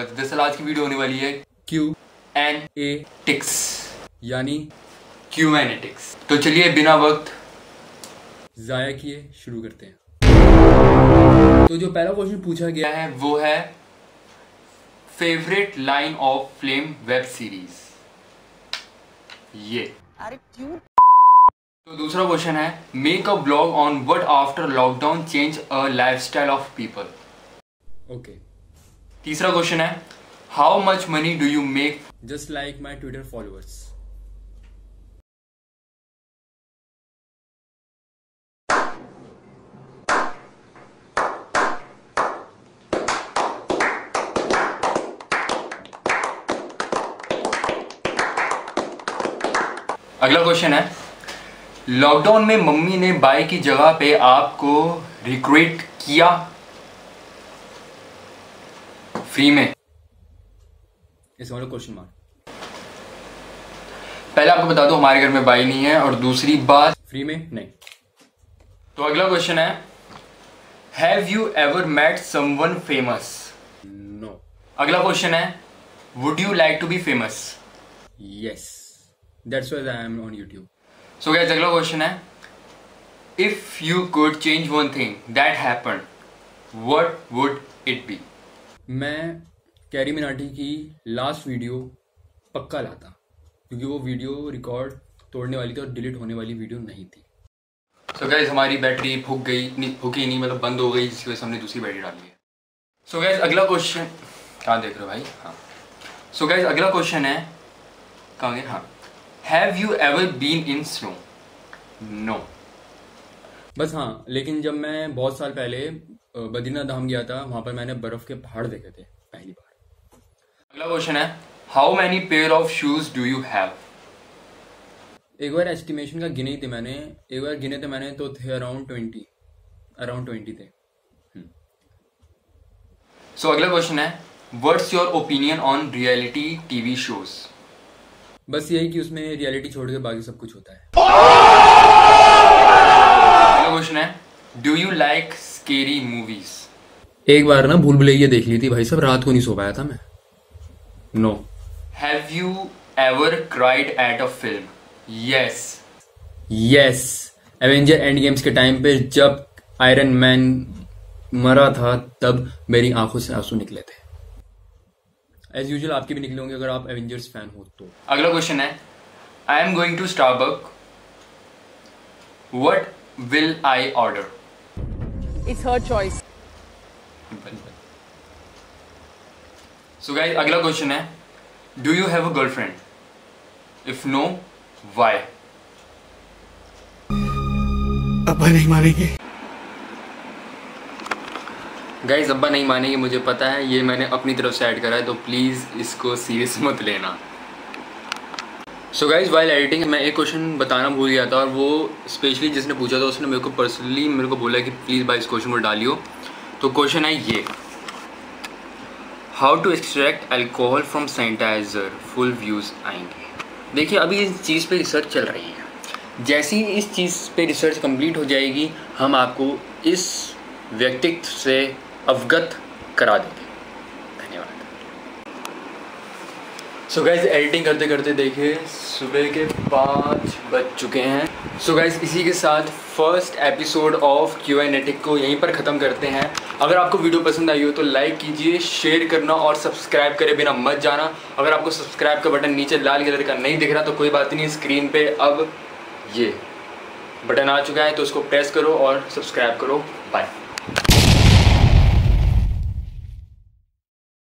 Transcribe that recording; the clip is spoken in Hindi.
स्वागत। दरअसल आज की वीडियो होने वाली है Q&A यानी Q&A। तो चलिए बिना वक्त जाया किए शुरू करते हैं। तो जो पहला क्वेश्चन पूछा गया है वो है favourite line of flame web series. ये अरे क्यों। तो दूसरा क्वेश्चन है make a blog on what after lockdown change a lifestyle of people. Okay. तीसरा क्वेश्चन है how much money do you make just like my Twitter followers. अगला क्वेश्चन है लॉकडाउन में मम्मी ने बाय की जगह पे आपको रिक्रूट किया फ्री में। इसका मतलब क्वेश्चन मार्क। पहले आपको बता दो हमारे घर में बाई नहीं है, और दूसरी बात फ्री में नहीं। तो अगला क्वेश्चन है have you ever met someone famous. No. अगला क्वेश्चन है would you like to be famous. Yes, that's why I am on YouTube. So guys अगला क्वेश्चन है if you could change one thing that happened what would it be. मैं कैरी मिनाटी की लास्ट वीडियो पक्का लाता, क्योंकि वो वीडियो रिकॉर्ड तोड़ने वाली थी और डिलीट होने वाली वीडियो नहीं थी। सो गाइस हमारी बैटरी फूकी नहीं मतलब बंद हो गई, जिसकी वजह से हमने दूसरी बैटरी डाली है। सो गाइस अगला क्वेश्चन कहाँ देख रहे हो भाई। हाँ। सो गाइस अगला क्वेश्चन है कहाँ गए। हाँ, have you ever been in snow. No. बस हाँ, लेकिन जब मैं बहुत साल पहले बद्रीनाथ धाम गया था, वहां पर मैंने बर्फ के पहाड़ देखे थे पहली बार। अगला क्वेश्चन है how many pair of shoes do you have. एक बार एस्टिमेशन का गिने थे मैंने, तो थे अराउंड 20 थे। सो अगला क्वेश्चन है what's your opinion on reality TV shows. बस यही कि उसमें रियलिटी छोड़ के बाकी सब कुछ होता है। अगला क्वेश्चन है do you like scary movies. एक बार ना भूल भुलैया देख ली थी भाई साहब, रात को नहीं सो पाया था मैं। No. Have you ever cried at a film. Yes, Avenger end games के टाइम पे जब आयरन मैन मरा था तब मेरी आंखों से आंसू निकले थे। एज यूजुअल आपके भी निकले होंगे अगर आप एवेंजर्स फैन हो तो। अगला क्वेश्चन है I am going to Starbuck what will I order. It's her choice. So guys अगला क्वेश्चन है do you have a girlfriend, if no why. अब्बा नहीं मानेंगे। गाइज अब्बा नहीं मानेंगे मुझे पता है, ये मैंने अपनी तरफ से ऐड करा है, तो प्लीज़ इसको सीरियस मत लेना। सो गाइज वाइल एडिटिंग मैं एक क्वेश्चन बताना भूल गया था, और वो स्पेशली जिसने पूछा था उसने मेरे को पर्सनली बोला कि प्लीज़ भाई इस क्वेश्चन को डालियो। तो क्वेश्चन है ये how to extract alcohol from sanitiser, full views आएंगे। देखिए अभी इस चीज़ पे रिसर्च चल रही है, जैसे ही इस चीज़ पे रिसर्च कंप्लीट हो जाएगी हम आपको इस व्यक्तित्व से अवगत करा देंगे। धन्यवाद। सो गाइज एडिटिंग करते करते देखिए सुबह के 5 बज चुके हैं। सो गाइज इसी के साथ फर्स्ट एपिसोड ऑफ Q&A को यहीं पर ख़त्म करते हैं। अगर आपको वीडियो पसंद आई हो तो लाइक कीजिए, शेयर करना और सब्सक्राइब करे बिना मत जाना। अगर आपको सब्सक्राइब का बटन नीचे लाल कलर का नहीं दिख रहा तो कोई बात नहीं, स्क्रीन पे अब ये बटन आ चुका है तो उसको प्रेस करो और सब्सक्राइब करो। बाय।